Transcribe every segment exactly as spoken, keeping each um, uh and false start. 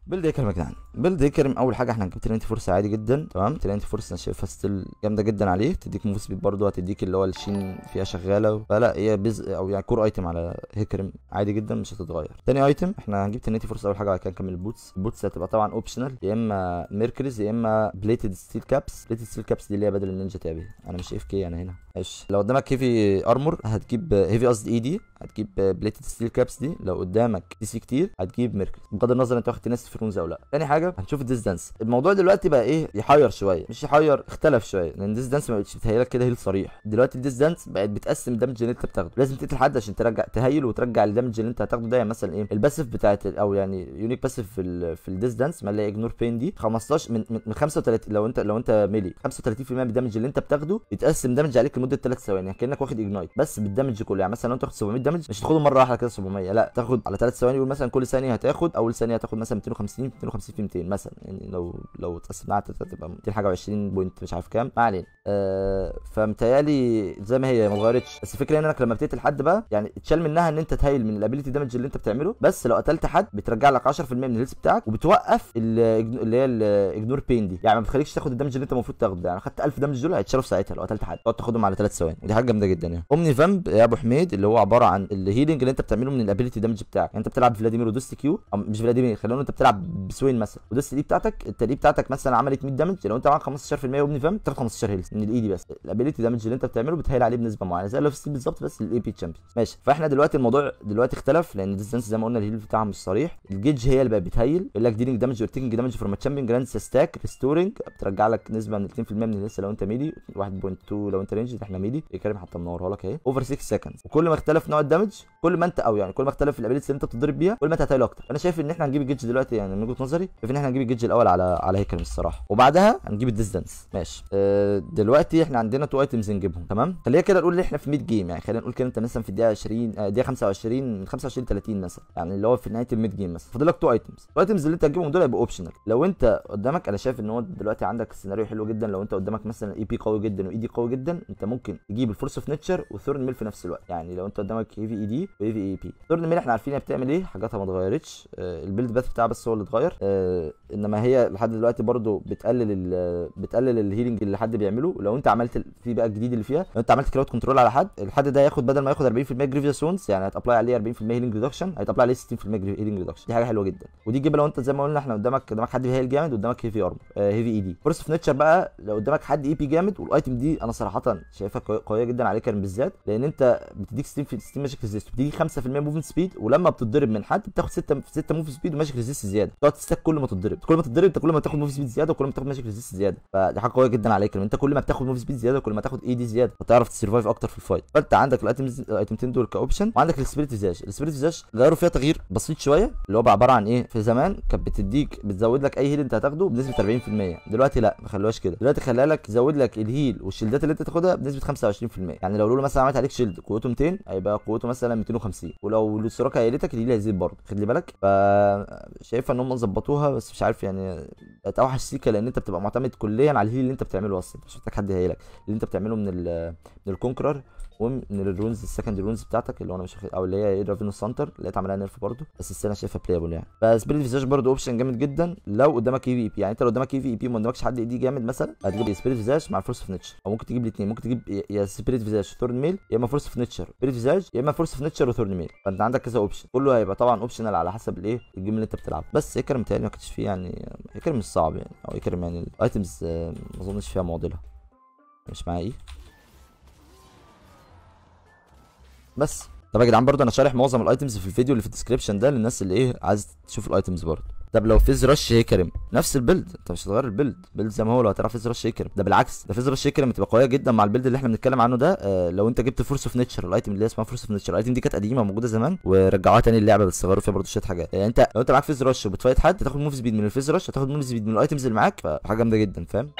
بيلد هيكرم يا جدعان. بيلد هيكرم اول حاجه احنا هنجيب ترينتي فورس عادي جدا، تمام. ترينتي فورس انا شايفها ستيل جامده جدا عليه، تديك موف سبيد برضه، هتديك اللي هو الشين فيها شغاله، فلا هي بز او يعني كور ايتم على هيكرم عادي جدا مش هتتغير. تاني ايتم احنا هنجيب ترينتي فورس اول حاجه، بعد كده نكمل البوتس. البوتس هتبقى طبعا اوبشنال، يا اما ميركوريز يا اما بليتد ستيل كابس. بليتد ستيل كابس دي اللي هي بدل النينجا تابي. انا مش اف كي انا هنا. ماشي، لو قدامك هيفي ارمور هتجيب هيفي قصدي اي دي، هتجيب بليتد ستيل كابس دي. لو قدامك دي سي كتير هتجيب ميركوريز، بغض النظر انت واخد تنس فرونز او لا. تاني حاجه هنشوف الديس دانس. الموضوع دلوقتي بقى ايه، يحير شويه، مش يحير، اختلف شويه، لان الديس دانس ما بقتش بتهيلك كده هيل صريح. دلوقتي الديس دانس بقت بتقسم الدمج اللي انت بتاخده، لازم تقتل حد عشان ترجع تهيل وترجع الدمج اللي انت هتاخده ده. يعني مثلا ايه الباسيف بتاعت او يعني يونيك باسيف في ال في الديس دانس ما اللي هي اجنور بين دي خمستاشر من من خمسة وتلاتين. لو انت لو انت ميلي خمسة وتلاتين في المية من الدمج اللي انت بتاخده يتقسم دمج عليك لمده ثلاث ثواني، كانك واخد اجنايت بس بالدمج كله. يعني مثلا لو انت تاخد سبعمية دمج مش هتاخده مره واحده كده سبعمية، لا تاخد على ثلاث ثواني. يقول مثلا كل ثانيه هتاخد، اول ثانيه هتاخد مثلا ميتين وخمسين ميتين وخمسين في ميتين مثلا، يعني لو لو اتقسمنا على تبقى ميتين حاجه و20 بوينت مش عارف كام، ما علينا. آه فمتهيالي زي ما هي ما اتغيرتش، بس الفكره ان انك لما بتقتل حد بقى يعني اتشال منها ان انت تهيل من الابيليتي دامج اللي انت بتعمله، بس لو قتلت حد بترجع لك عشرة في المية من الهيلث بتاعك، وبتوقف اللي هي الاجنور بين دي، يعني ما بتخليكش تاخد الدمج اللي انت المفروض تاخده. يعني خدت ألف دمج دول هيتشالوا في ساعتها لو قتلت حد، تقعد تاخدهم على ثلاث ثواني، ودي حاجه جامده جدا. يعني اومني فامب يا ابو حميد اللي هو عباره عن الهيلينج اللي انت بتعمله من الابيليتي دامج بتاعك. يعني انت بتلعب فلاديمير ودوست كيو، او مش فلاديمير، خلينا انت بتلعب بسوين مثلا، ودوست دي بتاعتك انت دي بتاعتك مثلا عملت مية دمج، لو انت معاك خمستاشر في المية اومني فامب تاخد خمستاشر هيلث من الاي دي، بس الابيليتي دامج اللي انت بتعمله بتهيل عليه بنسبه معينه زي لو في ستيل بالظبط، بس الاي بي تشامبيون. ماشي، فاحنا دلوقتي الموضوع دلوقتي اختلف، لان ديستانس زي ما قلنا الهيل بتاعها مش صريح. الجيج هي اللي بقت بتهيل، يقول لك ديلينج دامج اور تيكنج دامج فروم تشامبيون جراندز ستاك ريستورنج، بترجع لك نسبه من اتنين في المية من الهيلث لو انت ميدي، واحد فاصلة اتنين لو انت رينج، احنا ميدي. كريم حتى منورها لك اهي، اوفر ستة سكند. وكل ما اختلف نوع الدامج كل ما انت او يعني كل ما اختلف الابيليتي اللي انت بتضرب بيها كل ما انت هتهيل اكتر. انا شايف ان احنا هنجيب الجيج دلوقتي، يعني من وجهه نظري شايف ان احنا هنجيب الجيج الاول على على هيكرم الصراحه، وبعدها هنجيب الديستانس. ماشي، اه دلوقتي احنا عندنا تو ايتمز نجيبهم، تمام. خلينا كده نقول ان احنا في ميد جيم، يعني خلينا نقول كده انت مثلا في الدقيقه عشرين اه دقيقه خمسة وعشرين من خمسة وعشرين تلاتين مثلا، يعني اللي هو في نهايه الميد جيم مثلا، فاضل لك تو ايتمز. الايتمز اللي انت هتجيبهم دول هيبقوا اوبشنال. لو انت قدامك، انا شايف ان هو دلوقتي عندك سيناريو حلو جدا، لو انت قدامك مثلا اي بي قوي جدا واي دي قوي جدا، انت ممكن تجيب الفورس اوف نيتشر وثورن ميل في نفس الوقت. يعني لو انت قدامك اي في اي دي واي في اي بي، ثورن ميل احنا عارفين هي بتعمل ايه، حاجاتها ما اتغيرتش، آه البيلد باث بتاعها بس هو اللي اتغير، آه انما هي لحد دلوقتي برده بتقلل بتقلل الهيلينج اللي حد بيعمله. لو انت عملت في بقى الجديد اللي فيها، لو انت عملت كراود كنترول على حد، الحد ده هياخد بدل ما ياخد أربعين في المية جريفيوس وونز، يعني هتابلاي عليه أربعين في المية هيلينج ريدكشن، هيتابلاي عليه ستين في المية هيلينج ريدكشن. دي حاجه حلوه جدا، ودي تجيبها لو انت زي ما قلنا احنا قدامك قدامك حد هيل جامد وقدامك هيفي ارمر آه هيفي اي دي. فورس اوف نيتشر بقى لو قدامك حد اي بي جامد، والايتم دي انا صراحه شايفها قويه جدا عليك بالذات، لان انت بتديك ستين في ستين ماجيك ريزيست، بتديك خمسة في المية موفمنت سبيد، ولما بتتضرب من حد بتاخد ستة ستة موف سبيد وماجيك ريزيست زياده، تقعد تستك كل ما تتضرب، كل ما تتضرب انت كل ما تاخد موف سبيد زياده، وكل ما تاخد ماجيك ريزيست زياده. فدي حاجه قويه جدا عليك، لان انت كل ما بتاخد موف سبيد زياده كل ما تاخد اي دي زياده، فتعرف تسرفايف اكتر في الفايت. فانت عندك الايتمز الايتمتين دول كاوبشن، وعندك السبيريت فيزاج. السبيريت فيزاج غيروا فيها تغيير بسيط شويه، اللي هو عباره عن ايه، في زمان كانت بتديك بتزود لك اي هيل انت هتاخده بنسبه أربعين في المية، دلوقتي لا ما خلوهاش كده، دلوقتي خلاها لك تزود لك الهيل والشيلدات اللي انت تاخدها بنسبه خمسة وعشرين في المية. يعني لو لولو مثلا عملت عليك شيلد قوته ميتين هيبقى قوته مثلا ميتين وخمسين، ولو السراكه هيلتك الهيل هيزيد برضه، خد لي بالك. فشايفه ان هم ظبطوها، بس مش عارف يعني بقت اوحش سيكه، لان انت بتبقى معتمد كليا على الهيل اللي انت بتعمله اصلا، مش محتاج حد يهيلك، اللي انت بتعمله من ال من الكونكرر ومن الرونز السكند رونز بتاعتك، اللي هو انا مش او اللي هي ايه رافينو سانتر اللي عملها نيرف برضه، بس السنه شايفها بلايبل يعني. فسبيريت فيزاج برضه اوبشن جامد جدا لو قدامك اي في اي بي، يعني انت لو قدامك اي في اي بي وما قدامكش حد اي دي جامد مثلا، هتجيب سبيريت فيزاج مع فورس اوف نيتشر، او ممكن تجيب الاثنين، ممكن تجيب يا سبيريت فيزاج ثورن ميل، يا اما فورس اوف نيتشر سبيريت فيزاج، يا اما فورس اوف نيتشر وثورن ميل. فانت عندك كذا اوبشن، كله هيبقى طبعا اوبشنال على حسب الايه الجيم اللي انت بتلعبه. بس هيكرم متهيألي ما كانش فيه يعني، هيكرم مش صعب يعني، او هيكرم يعني الايتمز ما اظنش فيها معضله، مش معايا ايه. بس طب يا جدعان برضه انا شارح معظم الايتمز في الفيديو اللي في الديسكربشن ده للناس اللي ايه عايز تشوف الايتمز برضه. طب لو فيز رش هيكرم نفس البيلد، انت مش هتغير البيلد، بيلد زي ما هو لو هتلعب فيز رش هيكرم، ده بالعكس، ده فيز رش هيكرم بتبقى قويه جدا مع البيلد اللي احنا بنتكلم عنه ده. آه لو انت جبت فورس اوف نيتشر، الايتم اللي اسمها فورس اوف نيتشر، الايتم دي كانت قديمه موجوده زمان ورجعوها تاني اللعبه، بس غيروا فيها برضه شويه حاجات. يعني انت لو انت معاك فيز رش وبتفايت حد تاخد موف سبيد من الفيز رش، هتاخد موف سبيد من الايتمز اللي معاك، فحاجه جامده جدا، فاهم.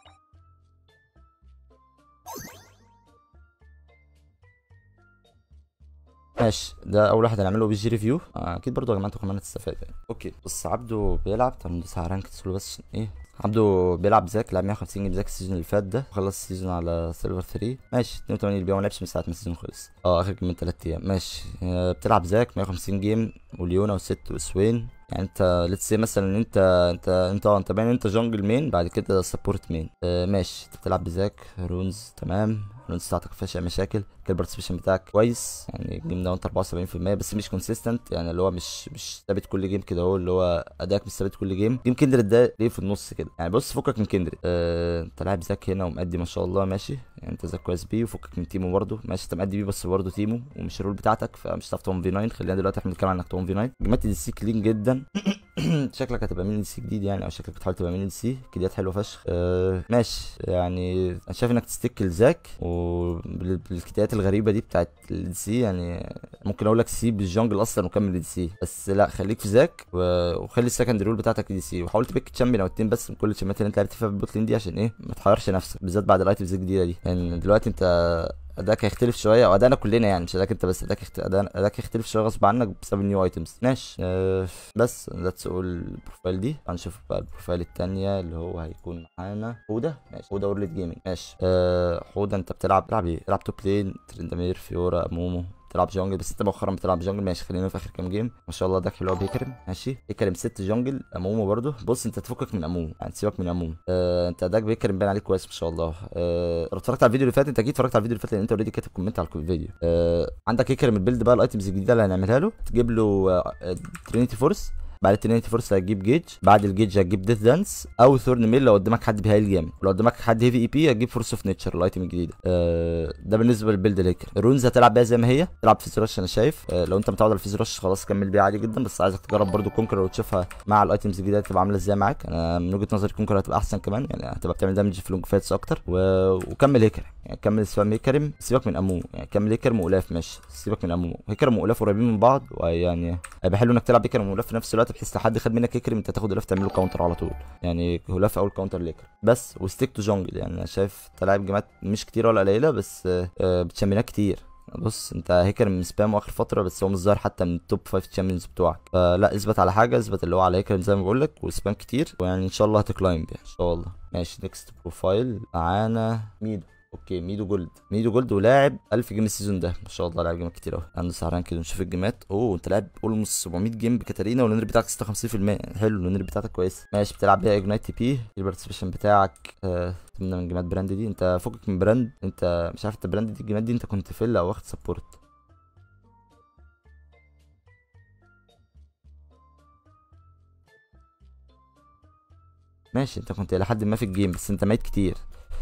ماشي، ده اول واحد هنعمله بي جي ريفيو. آه اكيد برضه يا جماعه انتوا كمان هتستفادوا يعني. اوكي بص، عبده بيلعب، طب ندوس على رانك سولو بس عشان ايه. عبده بيلعب زاك، لعب مية وخمسين جيم زاك السيزون اللي فات ده، وخلص السيزون على سيلفر تلاتة. ماشي اتنين وتمانين البيع، ما لعبش من ساعه ما السيزون خلص، اه اخر جيم من تلات ايام. ماشي آه بتلعب زاك مية وخمسين جيم، وليونا وست وسوين يعني انت ليتس سي مثلا ان انت انت انت اه انت باين انت جونجل مين، بعد كده سبورت مين. اه ماشي، انت بتلعب بزاك رونز تمام، الرونز بتاعتك مفيهاش اي مشاكل، البارتيسيبيشن بتاعك كويس، يعني الجيم ده انت اربعة وسبعين في المية بس مش كونسيستنت، يعني اللي هو مش مش ثابت كل جيم كده، هو اللي هو اداك مش ثابت كل جيم. جيم كندريد ده ليه في النص كده يعني. بص فكك من كندريد، اه انت لاعب زاك هنا ومأدي ما شاء الله ماشي، يعني انت زاك كويس بيه، وفكك من تيمو برضه ماشي، انت مأدي بيه بس برضه تيمو ومش الرول بتاعتك فمش هتعرف تون في تسعة. خلينا دلوقتي احنا بنتكلم عن انك تون في تسعة. جيمات دي سي كلين جدا. شكلك هتبقى مين دي سي جديد يعني، او شكلك بتحاول تبقى مين دي سي كديات حلوه فشخ. أه ماشي، يعني انا شايف انك تستيك لزاك وبالكديات الغريبه دي بتاعت الدي سي، يعني ممكن اقول لك سيب الجونجل اصلا وكمل دي سي، بس لا خليك في زاك وخلي السكند رول بتاعتك دي سي، وحاول تبيك تشامبيون او اتنين بس من كل الشامبيونات اللي انت لعبت فيها في البوت لين دي، عشان ايه ما تحيرش نفسك بالذات بعد الايتمز الجديده دي. يعني دلوقتي انت اداك هيختلف شويه، او ادانا كلنا يعني مش اداك انت بس، اداك يخت... اداك هيختلف شويه غصب عنك بسبب النيو ايتمز. ماشي أه بس ذاتس اول البروفايل دي. هنشوف بقى البروفايل الثانيه اللي هو هيكون معانا حوده. ماشي حوده اورليت جيمنج. ماشي أه حوده انت بتلعب بتلعب ايه؟ بتلعب توب لين ترندمير فيورا مومو، بتلعب جونجل بس انت مؤخرا بتلعب جونجل. ماشي خلينا في اخر كام جيم ما شاء الله ده حلو قوي بيكرم. ماشي بيكرم ست جونجل امومو برضه. بص انت تفكك من امومو يعني تسيبك من امومو، اه انت اداك بيكرم باين عليك كويس ما شاء الله. اه اتفرجت على الفيديو اللي فات، انت اكيد اتفرجت على الفيديو اللي فات لان انت اوريدي كاتب كومنت على الفيديو. اه عندك يكرم البيلد بقى الايتمز الجديده اللي هنعملها له، تجيب له اه ترينيتي فورس، بعد الترينيتي فورس هتجيب جيج، بعد الجيج هتجيب ديث دانس او ثورن ميل لو قدامك حد بهايل جامد، لو قدامك حد هيفي اي بي هتجيب فورس اوف نيتشر الايتم الجديده. آه ده بالنسبه للبيلد ليكر. الرونز هتلعب بيها زي ما هي، تلعب فيز رش انا شايف. آه لو انت متعود على الفيز رش خلاص كمل بيها عادي جدا، بس عايزك تجرب برده كونكر وتشوفها مع الايتمز الجديده هتبقى عامله ازاي معاك. انا من وجهه نظري كونكر هتبقى احسن كمان، يعني هتبقى بتعمل دامج في لونج فايتس اكتر. و... وكمل هيكر يعني كمل سبام هيكرم، سيبك من امومو يعني كمل هيكرم واولاف. ماشي سيبك من امومو، هيكرم واولاف قريبين من بعض، ويعني هيبقى حلو انك تلعب هيكرم واولاف في نفس الوقت بحيث لو حد خد منك هيكرم انت تاخد اولاف تعمله كاونتر على طول، يعني اولاف اول كاونتر ليكر بس. وستيك تو جونجل، يعني انا شايف انت لاعب جيمات مش كتير ولا قليله بس آه بتشامبيونات كتير. بص انت هيكر من سبام اخر فتره بس هو مش ظاهر حتى من التوب خمسة تشامبيونز بتوعك، فلا اثبت على حاجه، اثبت اللي هو على هيكر زي ما بقول لك، وسبام كتير ويعني ان شاء الله هتكلايم يعني ان شاء الله. ماشي نيكست بروفايل معانا ميدو. اوكي ميدو جولد، ميدو جولد ولاعب ألف جيم السيزون ده ما شاء الله، لاعب جيمات كتير قوي. عنده سهران كده نشوف الجيمات. اوه انت لاعب اولموست سبعمية جيم بكاتارينا والنير بتاعك ستة وخمسين في المية، حلو النير بتاعتك كويس. ماشي بتلعب بيها اجنايت تي بي، البارتيسيبيشن بتاعك آه من جيمات براند دي. انت فكك من براند، انت مش عارف انت براند دي الجيمات دي انت كنت فيل او واخد سبورت. ماشي انت كنت الى حد ما في الجيم بس انت ميت كتير.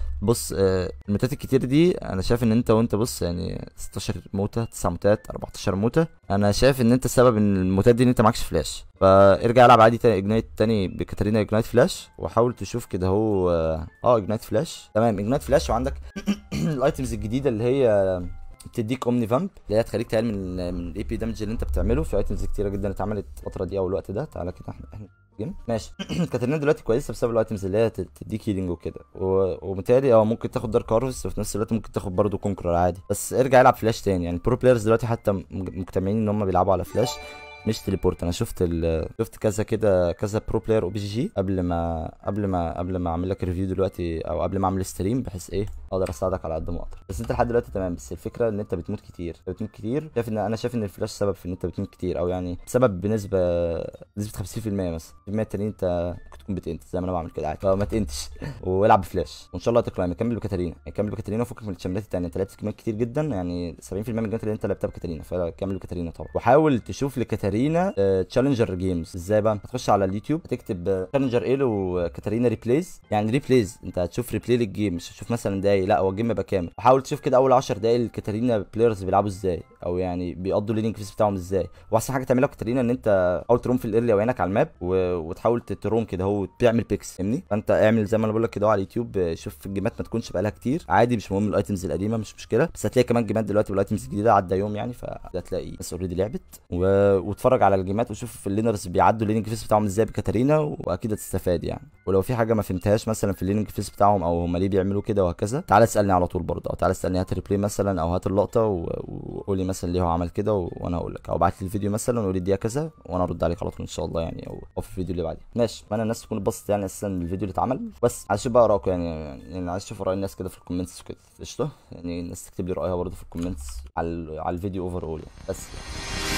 بص آه الموتات الكتير دي انا شايف ان انت وانت بص يعني ستاشر موته، تسعة موتات، اربعتاشر موته، انا شايف ان انت السبب ان الموتات دي ان انت معكش فلاش، فارجع العب عادي تاني اجنايت تاني بكاتارينا اجنايت فلاش، وحاول تشوف كده هو اه اجنايت فلاش تمام اجنايت فلاش. وعندك الايتمز الجديده اللي هي بتديك اومني فامب اللي هي هتخليك تقلل من من الاي بي دامج اللي انت بتعمله. في ايتمز كتيره جدا اتعملت الفتره دي او الوقت ده. تعالى كده احنا احنا جيم ماشي. كاترينا دلوقتي كويسه بسبب الايتمز اللي هي تديك هيلينج وكده، وبالتالي اه ممكن تاخد دارك هارفست وفي نفس الوقت ممكن تاخد برضه كونكرر عادي، بس ارجع العب فلاش تاني. يعني البرو بلايرز دلوقتي حتى مجتمعين ان هم بيلعبوا على فلاش مش تليبورت. انا شفت ال... شفت كذا كده كذا برو بلاير او بي جي جي قبل ما قبل ما قبل ما اعمل لك ريفيو دلوقتي، او قبل ما اعمل ستريم، بحيث ايه اقدر اساعدك على قد ما اقدر. بس انت لحد دلوقتي تمام، بس الفكره ان انت بتموت كتير بتموت كتير. شايف ان انا شايف ان الفلاش سبب في ان انت بتموت كتير، او يعني سبب بنسبه نسبه خمسين في المية مثلا. في المية التانيين انت ممكن تكون بتنت زي ما انا بعمل كده عادي، فما تنتش والعب بفلاش وان شاء الله هتكلايم. كمل بكاتارينا يعني كمل بكاتارينا وفكك من الشامبيونات التانيه. انت لعبت كميات كتير جدا، يعني سبعين في المية من الجيمات اللي انت لعبتها بكاتارينا، فكمل بكاتارينا طبعا. وحاول تشوف لكاتارينا تشالنجر جيمز. ازاي بقى؟ هتخش على اليوتيوب هتكتب تشالنجر ايلو وكاتارينا ريبليز، يعني ريبليز انت هتشوف ريبلاي للجيم، مش هتشوف مثلا دقايق، لا هو الجيم يبقى كامل. وحاول تشوف كده اول عشر دقايق الكاتارينا بلايرز بيلعبوا ازاي، او يعني بيقضوا الليدنج فيس بتاعهم ازاي. واحسن حاجه تعملها كاتارينا ان انت تحاول تروم في الايرلي او عينك على الماب و... وتحاول تروم كده هو تعمل بيكس فاهمني. فانت اعمل زي ما انا بقول لك كده على اليوتيوب، شوف الجيمات ما تكونش بقالها كتير عادي، مش مهم الايتمز القديمه مش مشكله، بس هتلاقي كمان جيمات دلوقتي والايتمز الجديده عدى يوم يعني، فهتلاقي ناس اوريدي لعبت و... واتفرج على الجيمات وشوف اللينرز بيعدوا الليننج فيس بتاعهم ازاي بكاتارينا، واكيد هتستفاد يعني. ولو في حاجه ما فهمتهاش مثلا في الليننج فيس بتاعهم او هم ليه بيعملوا كده وهكذا، تعالى اسالني على طول برضه، او تعالى اسالني هات الريبلاي مثلا او هات اللقطه وقول لي مثلا ليه هو عمل كده و... وانا هقول لك، او ابعت لي الفيديو مثلا وقول لي دي كذا وانا ارد عليك على طول ان شاء الله يعني، او, أو في الفيديو اللي بعديه. ماشي اتمنى الناس تكون اتبسطت يعني اساسا الفيديو اللي اتعمل، بس عايز اشوف بقى رايكم يعني، يعني عايز اشوف راي الناس كده في الكومنتس وكده قشطه، يعني الناس تكتب لي رايها برضه في الكومنتس على على الفيديو اوفر اول يعني. بس